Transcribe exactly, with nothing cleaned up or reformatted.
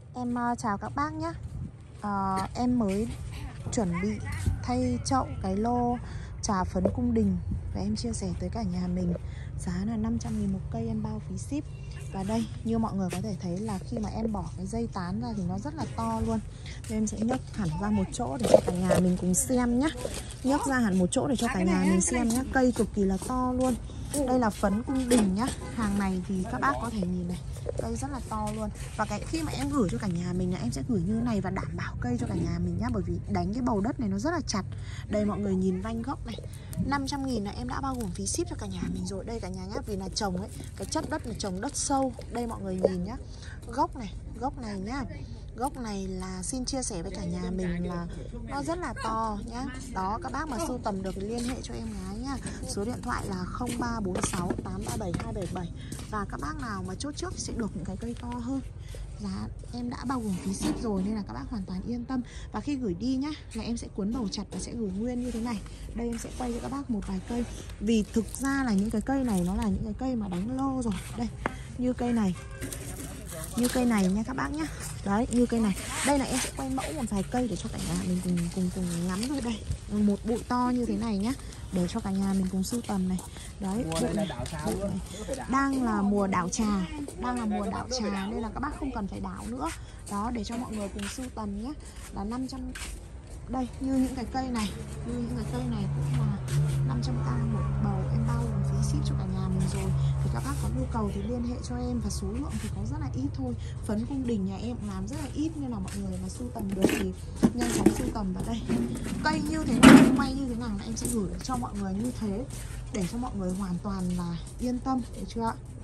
Em uh, chào các bác nhé. uh, Em mới chuẩn bị thay chậu cái lô trà phấn cung đình và em chia sẻ tới cả nhà mình. Giá là năm trăm nghìn một cây, em bao phí ship. Và đây, như mọi người có thể thấy là khi mà em bỏ cái dây tán ra thì nó rất là to luôn. Nên em sẽ nhấc hẳn ra một chỗ để cho cả nhà mình cùng xem nhé. Nhấc ra hẳn một chỗ để cho cả nhà mình xem nhé. Cây cực kỳ là to luôn. Đây là phấn cung đình nhá. Hàng này thì các bác có thể nhìn này, cây rất là to luôn. Và cái khi mà em gửi cho cả nhà mình là em sẽ gửi như thế này và đảm bảo cây cho cả nhà mình nhá. Bởi vì đánh cái bầu đất này nó rất là chặt. Đây mọi người nhìn vanh gốc này, năm trăm nghìn là em đã bao gồm phí ship cho cả nhà mình rồi. Đây cả nhà nhá, vì là trồng ấy, cái chất đất là trồng đất sâu. Đây mọi người nhìn nhá, gốc này, gốc này nhá. Gốc này là xin chia sẻ với cả nhà mình là nó rất là to nhá. Đó, các bác mà sưu tầm được thì liên hệ cho em gái nhá. Số điện thoại là không ba bốn sáu tám ba bảy hai bảy bảy. Và các bác nào mà chốt trước thì sẽ được những cái cây to hơn. Giá em đã bao gồm phí ship rồi nên là các bác hoàn toàn yên tâm. Và khi gửi đi nhá, là em sẽ cuốn bầu chặt và sẽ gửi nguyên như thế này. Đây em sẽ quay cho các bác một vài cây. Vì thực ra là những cái cây này nó là những cái cây mà đánh lô rồi. Đây, như cây này, như cây này nha các bác nhá. Đấy, như cây này. Đây là em sẽ quay mẫu một vài cây để cho cả nhà mình cùng cùng cùng ngắm thôi. Đây, một bụi to như thế này nhá, để cho cả nhà mình cùng sưu tầm này. Đấy, bụi này, bụi này. Đang là mùa đảo trà, đang là mùa đảo trà nên là các bác không cần phải đảo nữa. Đó, để cho mọi người cùng sưu tầm nhé. Là năm trăm. Đây, như những cái cây này, như những cái cây này cũng là năm trăm k một bầu, em bao gồm phí ship cho cả nhà mình rồi. Thì các bác có nhu cầu thì liên hệ cho em. Và số lượng thì có rất là ít thôi. Phấn cung đình nhà em làm rất là ít nên là mọi người mà sưu tầm được thì nhanh chóng sưu tầm vào đây. Cây như thế nào, quay như thế nào là em sẽ gửi cho mọi người như thế, để cho mọi người hoàn toàn là yên tâm, được chưa ạ?